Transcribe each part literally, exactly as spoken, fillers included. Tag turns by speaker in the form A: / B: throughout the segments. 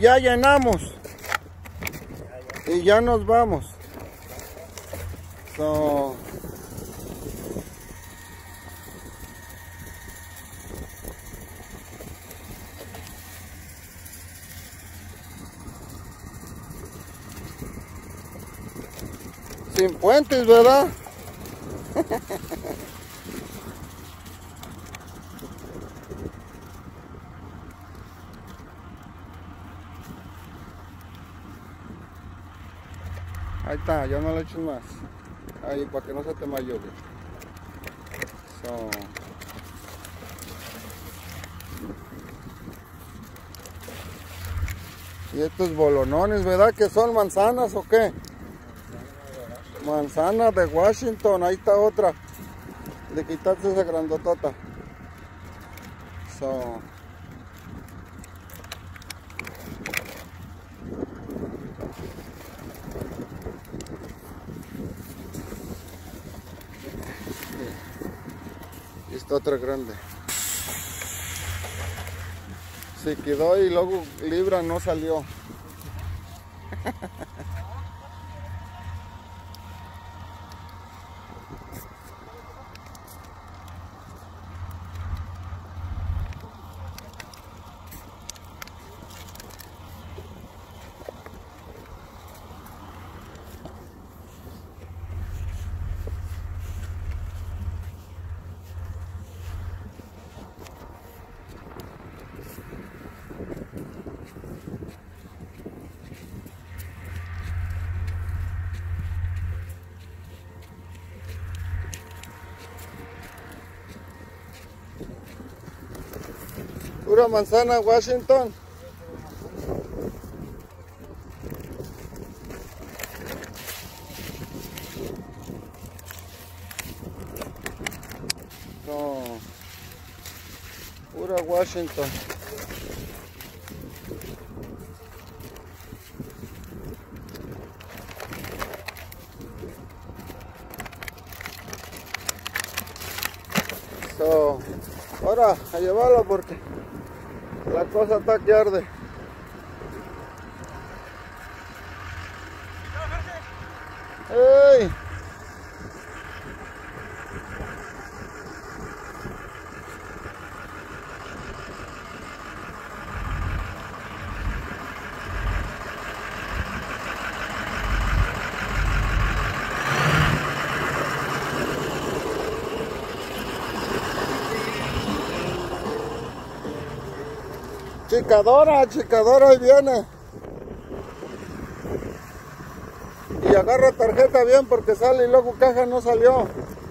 A: ya llenamos y ya nos vamos. So, sin puentes, ¿verdad? Ahí está, ya no le eches más. Ahí, para que no se te mayore. So. Y estos bolonones, ¿verdad? ¿Que son manzanas o qué? Manzana de Washington. Ahí está otra. Le quitaste esa grandotota. So. Y esta otra grande. Se quedó y luego libra no salió. Pura manzana Washington. No. Pura Washington. So, ahora a llevarla porque la cosa está que arde. ¡Ey! Chicadora, chicadora, ahí viene. Y agarra tarjeta bien porque sale y luego caja no salió.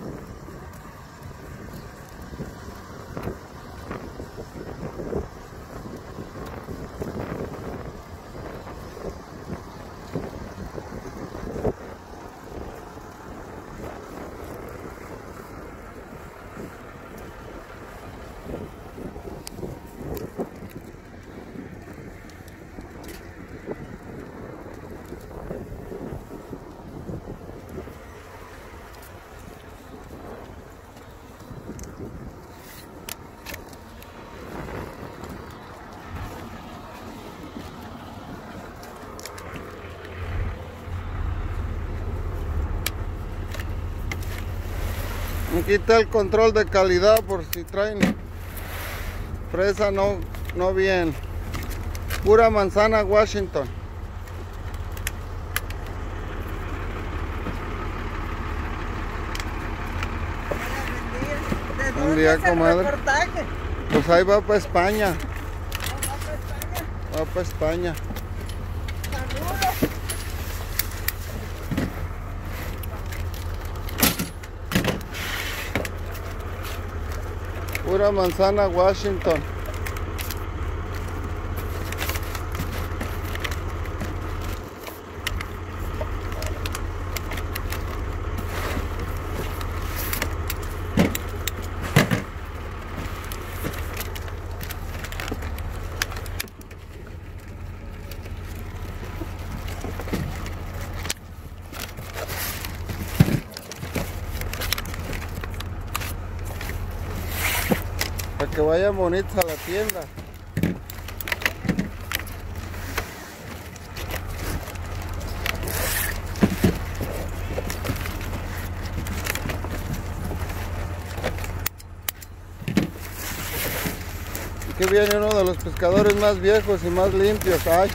A: Aquí está el control de calidad por si traen fresa no, no bien. Pura manzana Washington. Buen día, comadre. Pues ahí va para España. Va para España. Pura manzana Washington. Para que vayan bonitos a la tienda. Aquí viene uno de los pescadores más viejos y más limpios. Ay.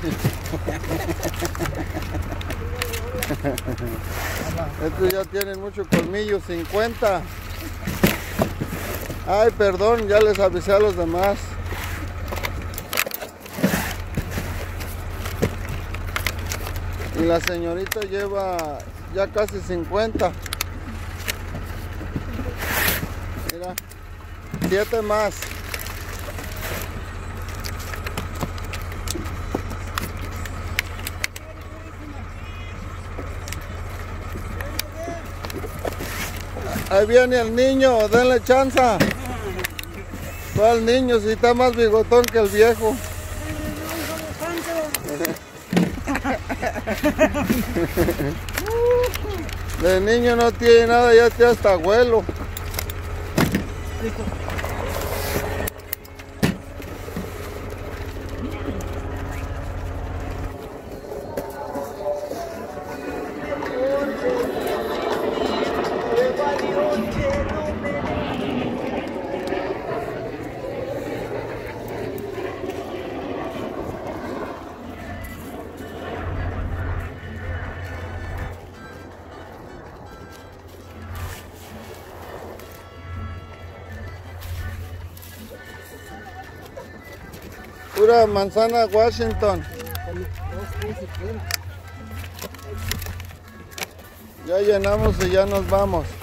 A: Estos ya tienen mucho colmillo, cincuenta. Ay, perdón, ya les avisé a los demás. Y la señorita lleva ya casi cincuenta. Mira, siete más. Ahí viene el niño, denle chanza. ¿Cuál niño? Si está más bigotón que el viejo. De niño no tiene nada, ya tiene hasta abuelo. Pura manzana Washington. Ya llenamos y ya nos vamos.